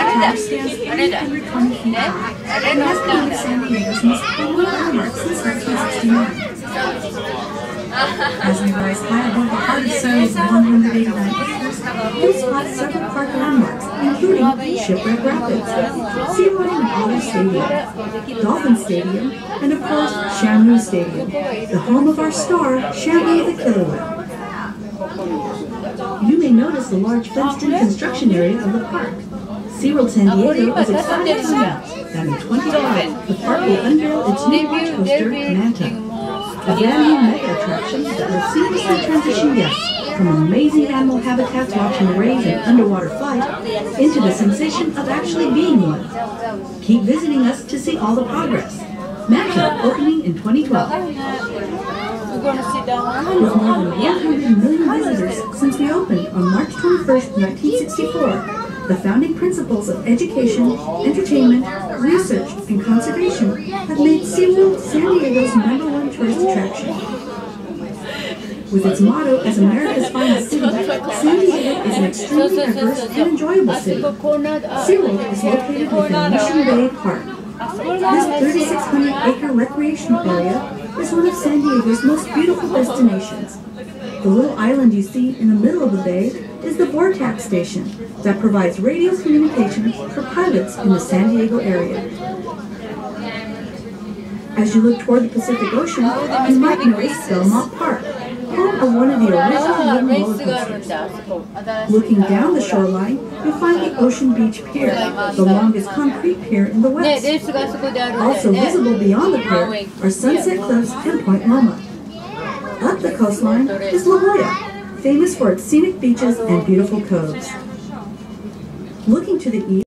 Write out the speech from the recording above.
tower stands 320 feet high and has been one of San Diego's most popular landmarks since 1969. As we rise high above the heart of San Diego's 189 acres, you'll spot several park landmarks, including Shipwreck Rapids, SeaWorld and Olive Stadium, Dolphin Stadium, and of course, Shamu Stadium, the home of our star, Shamu the Killer Whale. You may notice the large fenced-in construction area of the park. SeaWorld San Diego is excited to announce that in 2012, the park will unveil its new launch coaster, Manta, a brand new mega attraction that will seamlessly transition guests from amazing animal habitats watching rays and underwater flight into the sensation of actually being one. Keep visiting us to see all the progress. Manta opening in 2012. With more than 100 million visitors since we opened on March 21st, 1964, the founding principles of education, entertainment, research, and conservation have made SeaWorld San Diego's #1 tourist attraction. With its motto as America's finest city, San Diego is an extremely diverse and enjoyable city. SeaWorld is located within Mission Bay Park. This 3,600-acre recreational area is one of San Diego's most beautiful destinations. The little island you see in the middle of the bay is the Vortac Station that provides radio communications for pilots in the San Diego area. As you look toward the Pacific Ocean, you might notice Belmont Park, home of one of the original wooden roller coasters. Looking down the shoreline, you'll find the Ocean Beach Pier, the longest concrete pier in the West. Also visible beyond the pier are Sunset Cliffs and Point Loma. Up the coastline is La Jolla, famous for its scenic beaches and beautiful coves. Looking to the east,